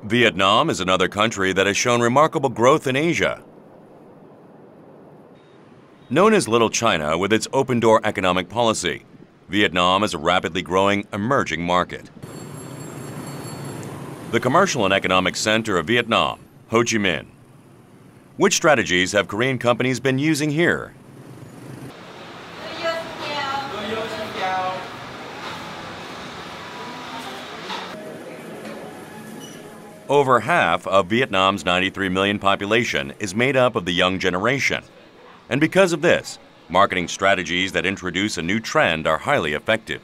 Vietnam is another country that has shown remarkable growth in Asia. Known as Little China with its open-door economic policy, Vietnam is a rapidly growing, emerging market. The commercial and economic center of Vietnam, Ho Chi Minh. Which strategies have Korean companies been using here? Over half of Vietnam's 93 million population is made up of the young generation. And because of this, marketing strategies that introduce a new trend are highly effective.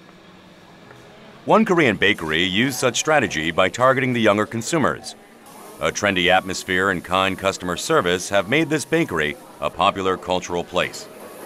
One Korean bakery used such strategy by targeting the younger consumers. A trendy atmosphere and kind customer service have made this bakery a popular cultural place.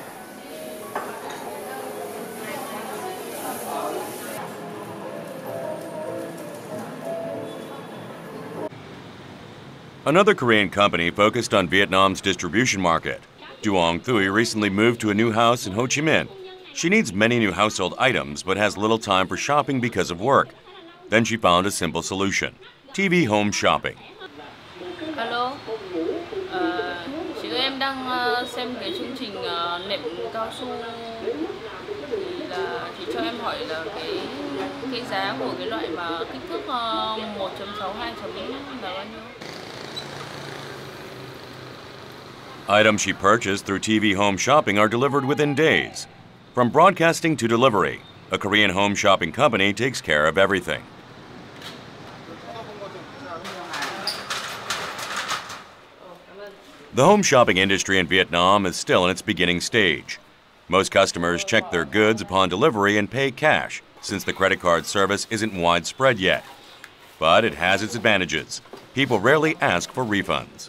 Another Korean company focused on Vietnam's distribution market. Duong Thuy recently moved to a new house in Ho Chi Minh. She needs many new household items but has little time for shopping because of work. Then she found a simple solution: TV home shopping. Alo, chị ơi, em đang xem cái chương trình nệm cao su thì là chị cho em hỏi là cái giá của cái loại mà kích thước 1.6 2 là bao nhiêu? Items she purchased through TV home shopping are delivered within days. From broadcasting to delivery, a Korean home shopping company takes care of everything. The home shopping industry in Vietnam is still in its beginning stage. Most customers check their goods upon delivery and pay cash, since the credit card service isn't widespread yet. But it has its advantages. People rarely ask for refunds.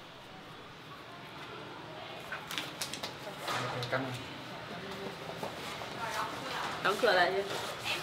Đóng cửa lại đi.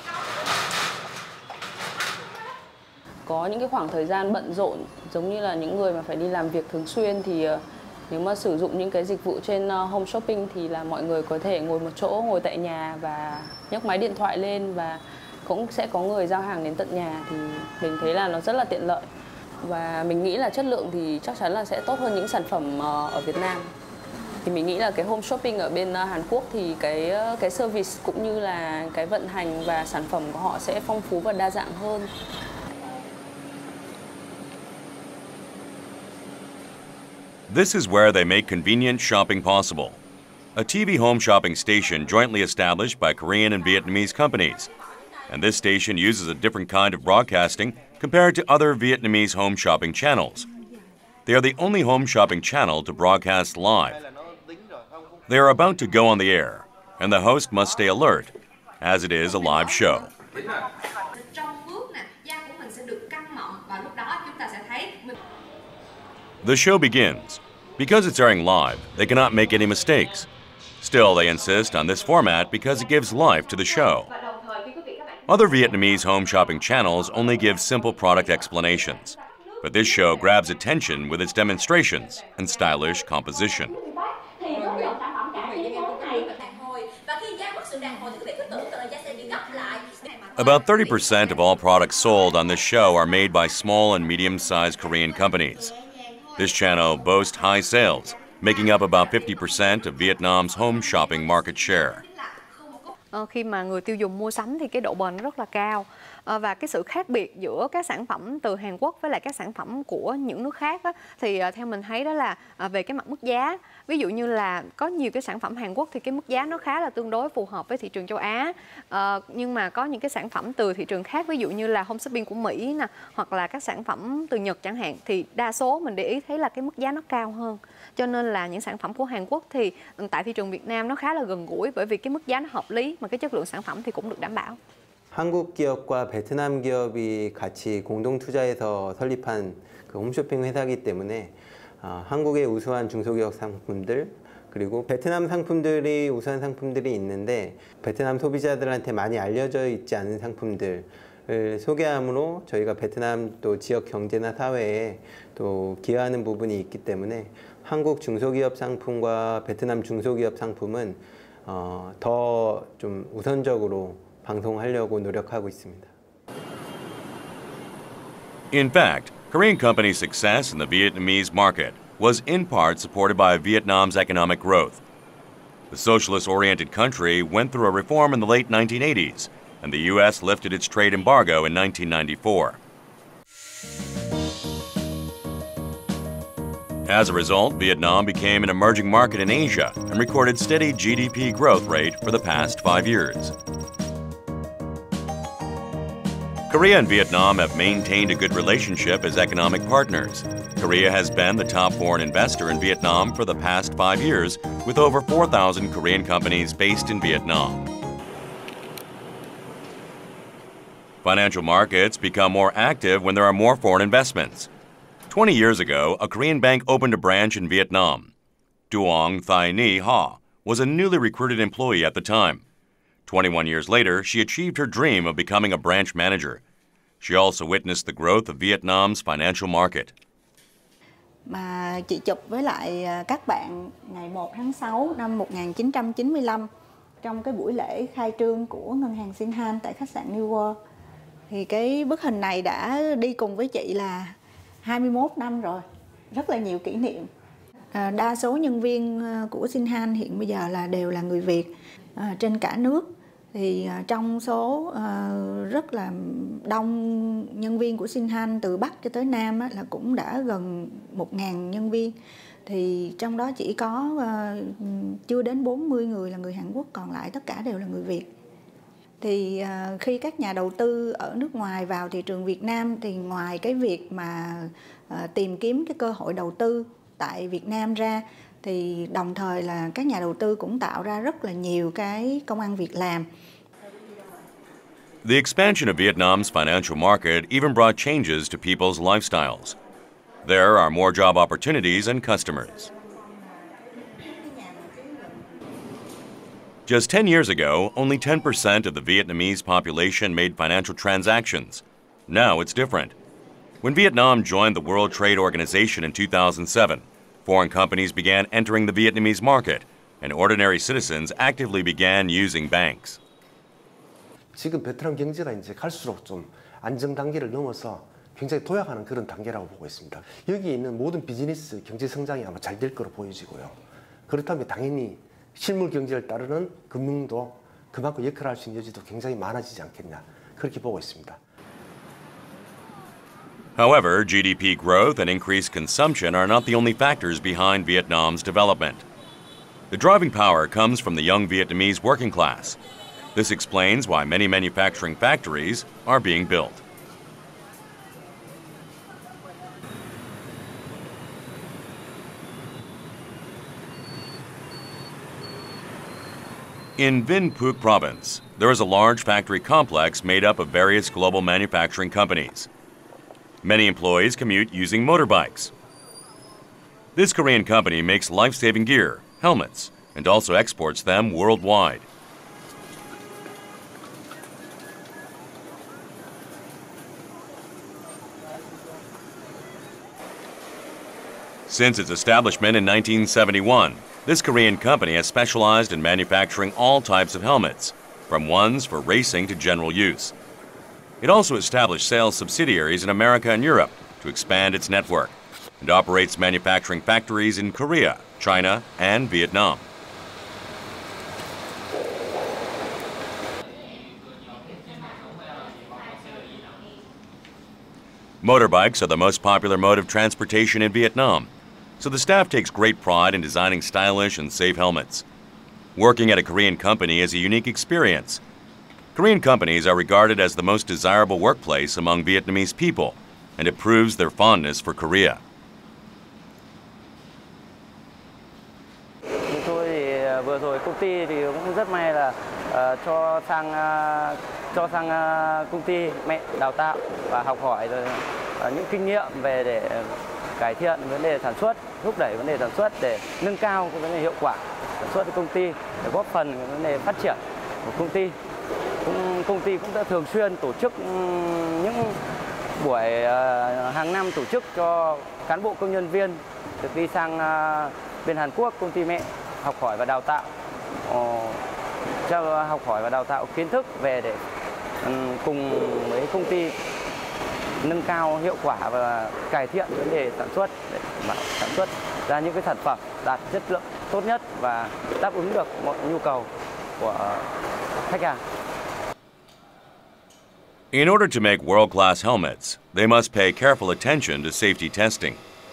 Có những cái khoảng thời gian bận rộn, giống như là những người mà phải đi làm việc thường xuyên thì nếu mà sử dụng những cái dịch vụ trên home shopping thì là mọi người có thể ngồi một chỗ, ngồi tại nhà và nhấc máy điện thoại lên và cũng sẽ có người giao hàng đến tận nhà, thì mình thấy là nó rất là tiện lợi. Và mình nghĩ là chất lượng thì chắc chắn là sẽ tốt hơn những sản phẩm ở Việt Nam. Thì mình nghĩ là cái home shopping ở bên Hàn Quốc thì cái service cũng như là cái vận hành và sản phẩm của họ sẽ phong phú và đa dạng hơn. This is where they make convenient shopping possible. A TV home shopping station jointly established by Korean and Vietnamese companies. And this station uses a different kind of broadcasting compared to other Vietnamese home shopping channels. They are the only home shopping channel to broadcast live. They are about to go on the air, and the host must stay alert, as it is a live show. The show begins. Because it's airing live, they cannot make any mistakes. Still, they insist on this format because it gives life to the show. Other Vietnamese home shopping channels only give simple product explanations, but this show grabs attention with its demonstrations and stylish composition. About 30% of all products sold on this show are made by small and medium-sized Korean companies. This channel boasts high sales, making up about 50% of Vietnam's home shopping market share. Khi mà người tiêu dùng mua sắm thì cái độ bền rất là cao. Và cái sự khác biệt giữa các sản phẩm từ Hàn Quốc với lại các sản phẩm của những nước khác á, thì theo mình thấy đó là về cái mặt mức giá. Ví dụ như là có nhiều cái sản phẩm Hàn Quốc thì cái mức giá nó khá là tương đối phù hợp với thị trường châu Á. Nhưng mà có những cái sản phẩm từ thị trường khác, ví dụ như là home shopping của Mỹ nè, hoặc là các sản phẩm từ Nhật chẳng hạn, thì đa số mình để ý thấy là cái mức giá nó cao hơn. Cho nên là những sản phẩm của Hàn Quốc thì tại thị trường Việt Nam nó khá là gần gũi, bởi vì cái mức giá nó hợp lý mà cái chất lượng sản phẩm thì cũng được đảm bảo. 한국 기업과 베트남 기업이 같이 공동 투자해서 설립한 그 홈쇼핑 회사이기 때문에 한국의 우수한 중소기업 상품들 그리고 베트남 상품들이 우수한 상품들이 있는데 베트남 소비자들한테 많이 알려져 있지 않은 상품들을 소개함으로 저희가 베트남 또 지역 경제나 사회에 또 기여하는 부분이 있기 때문에 한국 중소기업 상품과 베트남 중소기업 상품은 더 좀 우선적으로 방송하려고 노력하고 있습니다. In fact, Korean companies' success in the Vietnamese market was in part supported by Vietnam's economic growth. The socialist-oriented country went through a reform in the late 1980s, and the U.S. lifted its trade embargo in 1994. As a result, Vietnam became an emerging market in Asia and recorded steady GDP growth rate for the past 5 years. Korea and Vietnam have maintained a good relationship as economic partners. Korea has been the top foreign investor in Vietnam for the past 5 years, with over 4,000 Korean companies based in Vietnam. Financial markets become more active when there are more foreign investments. 20 years ago, a Korean bank opened a branch in Vietnam. Duong Thai Ni Ha was a newly recruited employee at the time. 21 years later, she achieved her dream of becoming a branch manager. She also witnessed the growth of Vietnam's financial market. Mà chị chụp với lại các bạn ngày 1 tháng 6 năm 1995 trong cái buổi lễ khai trương của ngân hàng Shinhan tại khách sạn New World. Thì cái bức hình này đã đi cùng với chị là 21 năm rồi, rất là nhiều kỷ niệm. Đa số nhân viên của Shinhan hiện bây giờ là đều là người Việt trên cả nước. Thì trong số rất là đông nhân viên của Shinhan từ Bắc cho tới Nam là cũng đã gần 1.000 nhân viên. Thì trong đó chỉ có chưa đến 40 người là người Hàn Quốc, còn lại tất cả đều là người Việt. Thì khi các nhà đầu tư ở nước ngoài vào thị trường Việt Nam thì ngoài cái việc mà tìm kiếm cái cơ hội đầu tư tại Việt Nam ra, thì đồng thời là các nhà đầu tư cũng tạo ra rất là nhiều cái công ăn việc làm. The expansion of Vietnam's financial market even brought changes to people's lifestyles. There are more job opportunities and customers. Just 10 years ago, only 10% of the Vietnamese population made financial transactions. Now it's different. When Vietnam joined the World Trade Organization in 2007, foreign companies began entering the Vietnamese market, and ordinary citizens actively began using banks. 지금 베트남 경제가 이제 갈수록 좀 안정 단계를 넘어서 굉장히 도약하는 그런 단계라고 보고 있습니다. 여기 있는 모든 비즈니스 경제 성장이 아마 잘 될 거로 보여지고요. 그렇다면 당연히 실물 경제를 따르는 금융도 그만큼 역할을 할 수 있는 여지도 굉장히 많아지지 않겠냐, 그렇게 보고 있습니다. However, GDP growth and increased consumption are not the only factors behind Vietnam's development. The driving power comes from the young Vietnamese working class. This explains why many manufacturing factories are being built. In Vinh Phuc province, there is a large factory complex made up of various global manufacturing companies. Many employees commute using motorbikes. This Korean company makes life-saving gear, helmets, and also exports them worldwide. Since its establishment in 1971, this Korean company has specialized in manufacturing all types of helmets, from ones for racing to general use. It also established sales subsidiaries in America and Europe to expand its network, and operates manufacturing factories in Korea, China, and Vietnam. Motorbikes are the most popular mode of transportation in Vietnam, so the staff takes great pride in designing stylish and safe helmets. Working at a Korean company is a unique experience. Korean companies are regarded as the most desirable workplace among Vietnamese people, and it proves their fondness for Korea. Chúng tôi thì vừa rồi công ty thì cũng rất may là cho sang công ty mẹ đào tạo và học hỏi rồi những kinh nghiệm về để cải thiện vấn đề sản xuất, thúc đẩy vấn đề sản xuất để nâng cao cái vấn đề hiệu quả sản xuất của công ty, để góp phần cái vấn đề phát triển của công ty. Công ty cũng đã thường xuyên tổ chức những buổi hàng năm tổ chức cho cán bộ công nhân viên được đi sang bên Hàn Quốc, công ty mẹ học hỏi và đào tạo, cho học hỏi và đào tạo kiến thức về để cùng với công ty nâng cao hiệu quả và cải thiện vấn đề sản xuất ra những cái sản phẩm đạt chất lượng tốt nhất và đáp ứng được mọi nhu cầu của khách hàng. In order to make world-class helmets, they must pay careful attention to safety testing.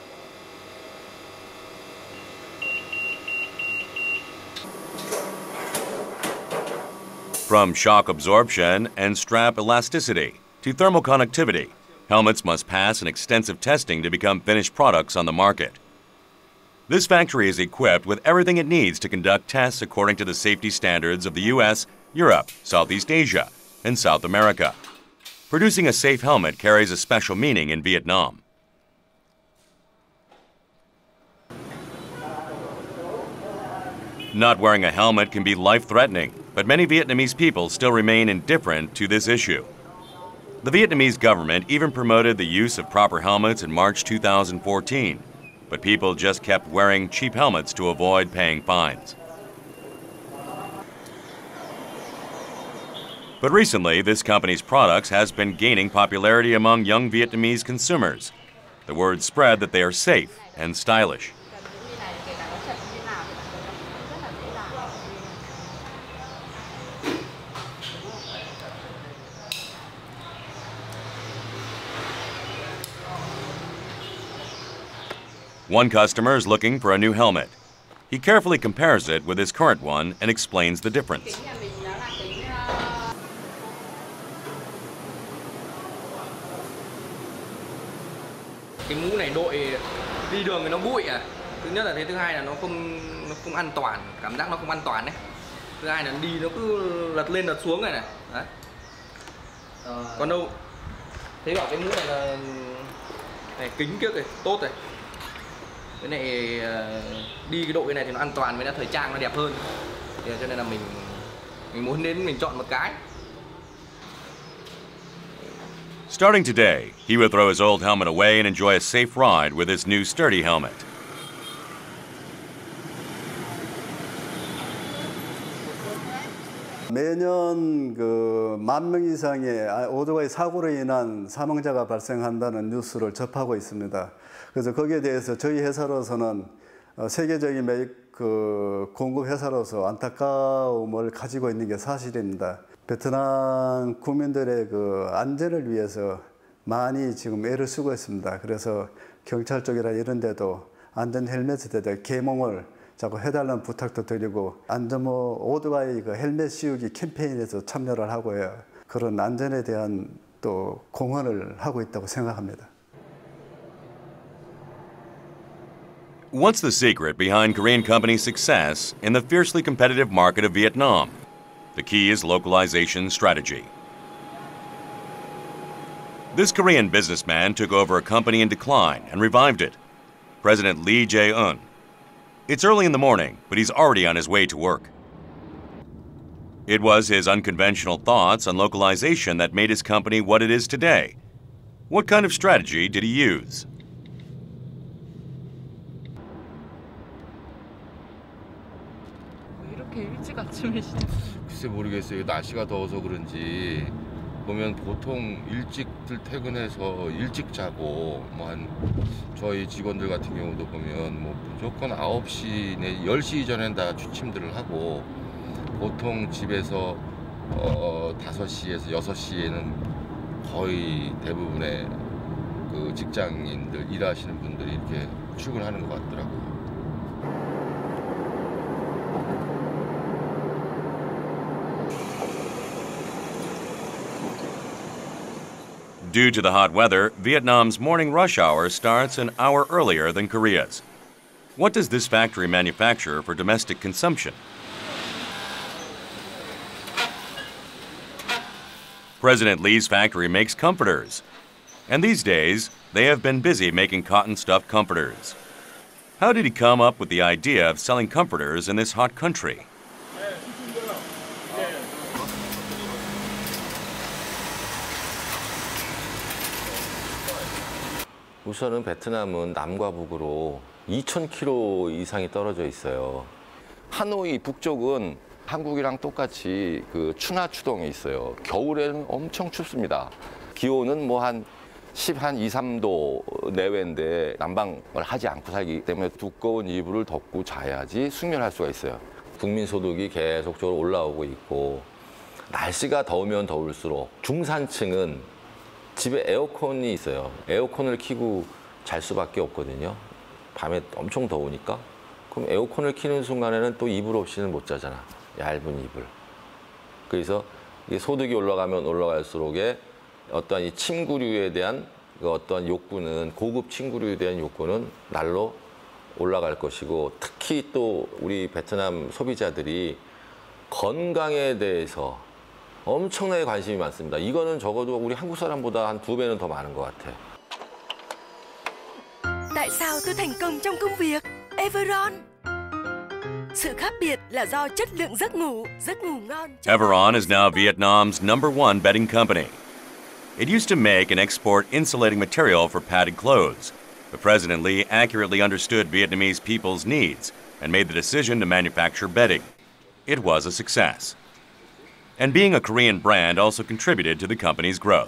From shock absorption and strap elasticity to thermal conductivity, helmets must pass an extensive testing to become finished products on the market. This factory is equipped with everything it needs to conduct tests according to the safety standards of the US, Europe, Southeast Asia, and South America. Producing a safe helmet carries a special meaning in Vietnam. Not wearing a helmet can be life-threatening, but many Vietnamese people still remain indifferent to this issue. The Vietnamese government even promoted the use of proper helmets in March 2014, but people just kept wearing cheap helmets to avoid paying fines. But recently, this company's products has been gaining popularity among young Vietnamese consumers. The word spread that they are safe and stylish. One customer is looking for a new helmet. He carefully compares it with his current one and explains the difference. Cái mũ này đội đi đường thì nó bụi à. Thứ nhất là thế, thứ hai là nó không an toàn, cảm giác nó không an toàn đấy. Thứ hai là đi nó cứ lật lên lật xuống này này. Đấy. Còn đâu thấy bảo cái mũ này là này, kính kiếc này tốt này. Cái này đi cái đội này thì nó an toàn, với nó thời trang nó đẹp hơn. Thì cho nên là mình muốn đến mình chọn một cái. Starting today, he will throw his old helmet away and enjoy a safe ride with his new sturdy helmet. 매년 10,000명 이상의 오토바이 사고로 인한 사망자가 발생한다는 뉴스를 접하고 있습니다. 그래서 거기에 대해서 저희 회사로서는 세계적인 공급 회사로서 안타까움을 가지고 있는 게 사실입니다. 베트남 국민들의 안전을 위해서 많이 지금 애를 쓰고 있습니다. 그래서 경찰 쪽이나 이런 데도 안전 헬멧에 대해 계몽을 자꾸 해달라는 부탁도 드리고 안전모 오토바이 헬멧 씌우기 캠페인에서 참여를 하고요. 그런 안전에 대한 또 공헌을 하고 있다고 생각합니다. What's the secret behind Korean companies' success in the fiercely competitive market of Vietnam? The key is localization strategy. This Korean businessman took over a company in decline and revived it. President Lee Jae-eun. It's early in the morning, but he's already on his way to work. It was his unconventional thoughts on localization that made his company what it is today. What kind of strategy did he use? 이렇게 일찍 아침에 글쎄 모르겠어요. 날씨가 더워서 그런지 보면 보통 일찍들 퇴근해서 일찍 자고 저희 직원들 같은 경우도 보면 무조건 9시 내 10시 이전엔 다 취침들을 하고 보통 집에서 5시에서 6시에는 거의 대부분의 직장인들 일하시는 분들이 이렇게 출근하는 것 같더라고요. Due to the hot weather, Vietnam's morning rush hour starts an hour earlier than Korea's. What does this factory manufacture for domestic consumption? President Lee's factory makes comforters. And these days, they have been busy making cotton-stuffed comforters. How did he come up with the idea of selling comforters in this hot country? 우선은 베트남은 남과 북으로 2,000km 이상이 떨어져 있어요. 하노이 북쪽은 한국이랑 똑같이 추나 추동에 있어요. 겨울에는 엄청 춥습니다. 기온은 한 한 2, 3도 내외인데 난방을 하지 않고 살기 때문에 두꺼운 이불을 덮고 자야지 숙면할 수가 있어요. 국민 소득이 계속적으로 올라오고 있고 날씨가 더우면 더울수록 중산층은 집에 에어컨이 있어요. 에어컨을 켜고 잘 수밖에 없거든요. 밤에 엄청 더우니까. 그럼 에어컨을 켜는 순간에는 또 이불 없이는 못 자잖아. 얇은 이불. 그래서 이게 소득이 올라가면 올라갈수록에 어떠한 이 침구류에 대한 그 어떤 욕구는 고급 침구류에 대한 욕구는 날로 올라갈 것이고 특히 또 우리 베트남 소비자들이 건강에 대해서 엄청나게 관심이 많습니다. 이거는 적어도 우리 한국 사람보다 한 2배는 더 많은 것 같아. Tại sao tôi thành công trong công việc? Everon. Sự khác biệt là do chất lượng giấc ngủ ngon. Everon is now Vietnam's #1 bedding company. It used to make and export insulating material for padded clothes, but President Lee accurately understood Vietnamese people's needs and made the decision to manufacture bedding. It was a success. And being a Korean brand also contributed to the company's growth.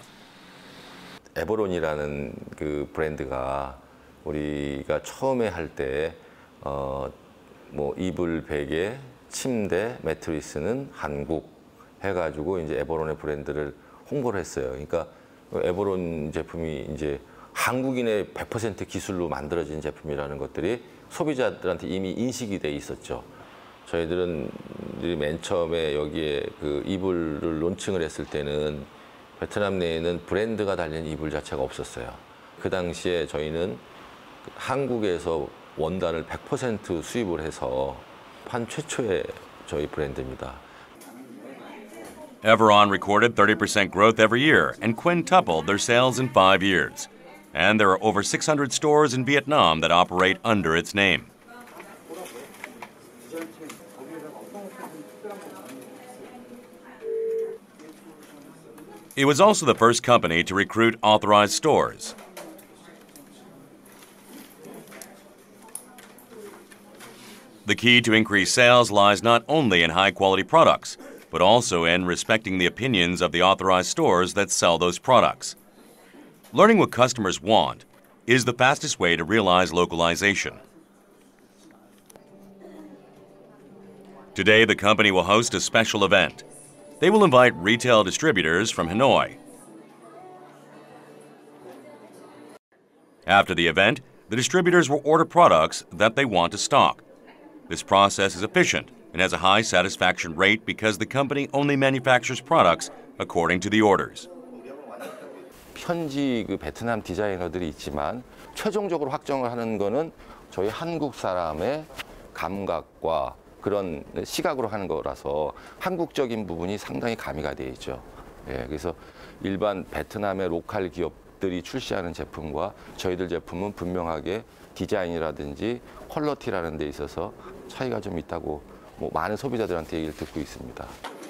에버론이라는 그 브랜드가 우리가 처음에 할 때 뭐 이불, 베개, 침대, 매트리스는 한국 해가지고 이제 에버론의 브랜드를 홍보를 했어요. 그러니까 에버론 제품이 이제 한국인의 100% 기술로 만들어진 제품이라는 것들이 소비자들한테 이미 인식이 돼 있었죠. 저희들은 맨 처음에 여기에 그 이불을 론칭을 했을 때는 베트남 내에는 브랜드가 달린 이불 자체가 없었어요. 그 당시에 저희는 한국에서 원단을 100% 수입을 해서 판 최초의 저희 브랜드입니다. Everon recorded 30% growth every year and quintupled their sales in 5 years. And there are over 600 stores in Vietnam that operate under its name. It was also the first company to recruit authorized stores. The key to increased sales lies not only in high-quality products, but also in respecting the opinions of the authorized stores that sell those products. Learning what customers want is the fastest way to realize localization. Today, the company will host a special event. They will invite retail distributors from Hanoi. After the event, the distributors will order products that they want to stock. This process is efficient and has a high satisfaction rate because the company only manufactures products according to the orders. 현지 그 베트남 디자이너들이 있지만 최종적으로 확정을 하는 거는 저희 한국 사람의 감각과 그런 시각으로 하는 거라서 한국적인 부분이 상당히 가미가 되어 있죠. 예, 그래서 일반 베트남의 로컬 기업들이 출시하는 제품과 저희들 제품은 분명하게 디자인이라든지 퀄리티라는 데 있어서 차이가 좀 있다고 뭐 많은 소비자들한테 얘기를 듣고 있습니다.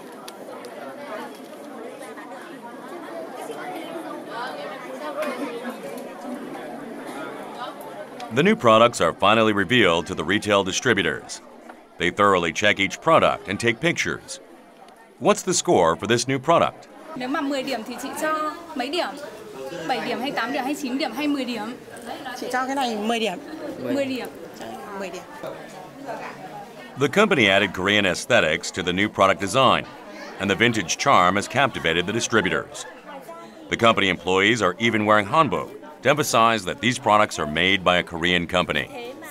The new products are finally revealed to the retail distributors. They thoroughly check each product and take pictures. What's the score for this new product? Nếu mà 10 điểm thì chị cho mấy điểm? 7 điểm hay 8 điểm hay 9 điểm hay 10 điểm? Chị cho cái này 10 điểm. 10 điểm. 10 điểm. The company added Korean aesthetics to the new product design, and the vintage charm has captivated the distributors. The company employees are even wearing hanbok to emphasize that these products are made by a Korean company.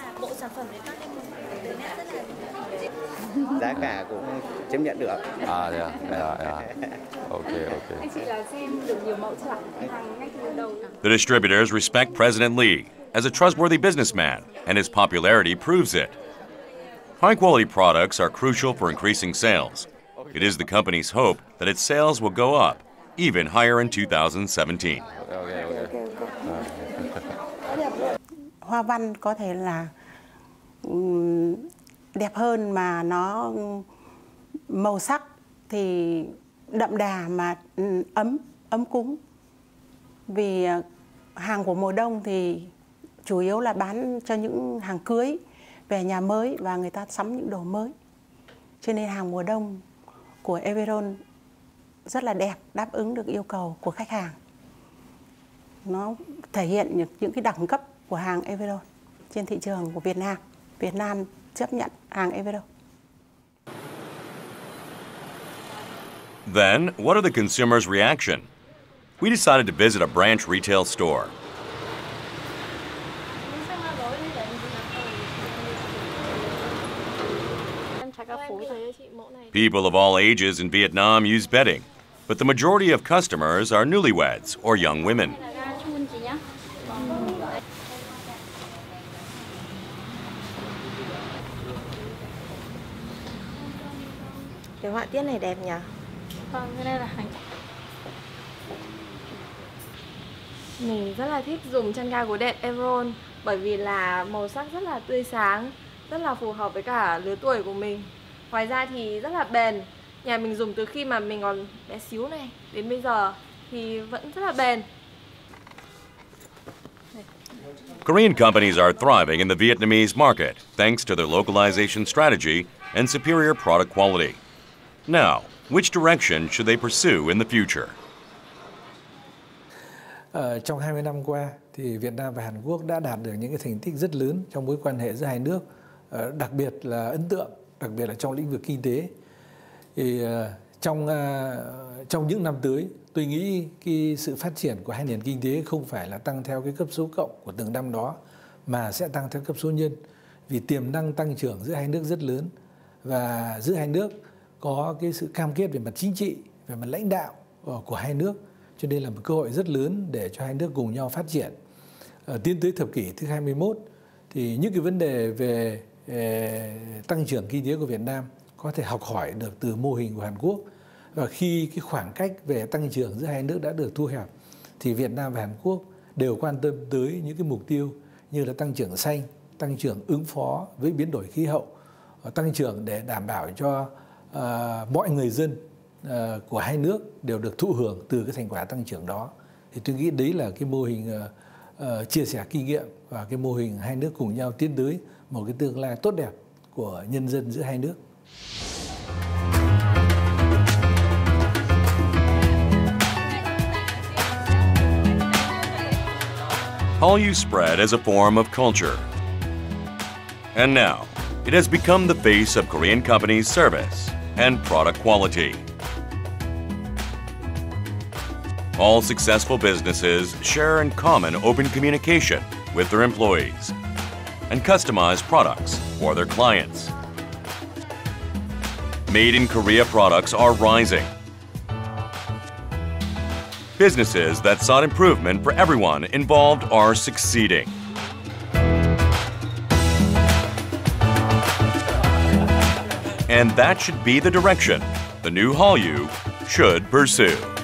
Giá cả cũng chấp nhận được. À, Okay. Anh chị là xem được nhiều mẫu chưa ạ? Ngay từ đầu. The distributors respect President Lee as a trustworthy businessman, and his popularity proves it. High-quality products are crucial for increasing sales. It is the company's hope that its sales will go up, even higher in 2017. Hoa văn có thể là đẹp hơn mà nó màu sắc thì đậm đà mà ấm cúng. Vì hàng của mùa đông thì chủ yếu là bán cho những hàng cưới về nhà mới và người ta sắm những đồ mới. Cho nên hàng mùa đông của Everon rất là đẹp, đáp ứng được yêu cầu của khách hàng. nó thể hiện những cái đẳng cấp của hàng Everon trên thị trường của Việt Nam. Việt Nam chấp nhận hàng Everon. Then, what are the consumers' reaction? We decided to visit a branch retail store. People of all ages in Vietnam use bedding, but the majority of customers are newlyweds or young women. Cái họa tiết này đẹp nhỉ? Vâng, cái đây là hành. Mình rất là thích dùng chăn ga gối đệm Everon bởi vì là màu sắc rất là tươi sáng, rất là phù hợp với cả lứa tuổi của mình. Ngoài ra thì rất là bền. Nhà mình dùng từ khi mà mình còn bé xíu này đến bây giờ thì vẫn rất là bền. Korean companies are thriving in the Vietnamese market thanks to their localization strategy and superior product quality. Now, which direction should they pursue in the future? Trong 20 năm qua, thì Việt Nam và Hàn Quốc đã đạt được những cái thành tích rất lớn trong mối quan hệ giữa hai nước, đặc biệt là ấn tượng, đặc biệt là trong lĩnh vực kinh tế. Thì trong những năm tới, tôi nghĩ cái sự phát triển của hai nền kinh tế không phải là tăng theo cái cấp số cộng của từng năm đó, mà sẽ tăng theo cấp số nhân. Vì tiềm năng tăng trưởng giữa hai nước rất lớn và giữa hai nước có cái sự cam kết về mặt chính trị, về mặt lãnh đạo của hai nước, cho nên là một cơ hội rất lớn để cho hai nước cùng nhau phát triển. Tiến tới thập kỷ thứ 21 thì những cái vấn đề về tăng trưởng kinh tế của Việt Nam có thể học hỏi được từ mô hình của Hàn Quốc. Và khi cái khoảng cách về tăng trưởng giữa hai nước đã được thu hẹp thì Việt Nam và Hàn Quốc đều quan tâm tới những cái mục tiêu như là tăng trưởng xanh, tăng trưởng ứng phó với biến đổi khí hậu, tăng trưởng để đảm bảo cho mọi người dân của hai nước đều được thụ hưởng từ cái thành quả tăng trưởng đó. Thì tôi nghĩ đấy là cái mô hình chia sẻ kinh nghiệm và cái mô hình hai nước cùng nhau tiến tới một cái tương lai tốt đẹp của nhân dân giữa hai nước. Hallyu spread as a form of culture. And now, it has become the face of Korean companies' service and product quality. All successful businesses share in common open communication with their employees and customize products for their clients. Made in Korea products are rising. Businesses that sought improvement for everyone involved are succeeding. And that should be the direction the new Hallyu should pursue.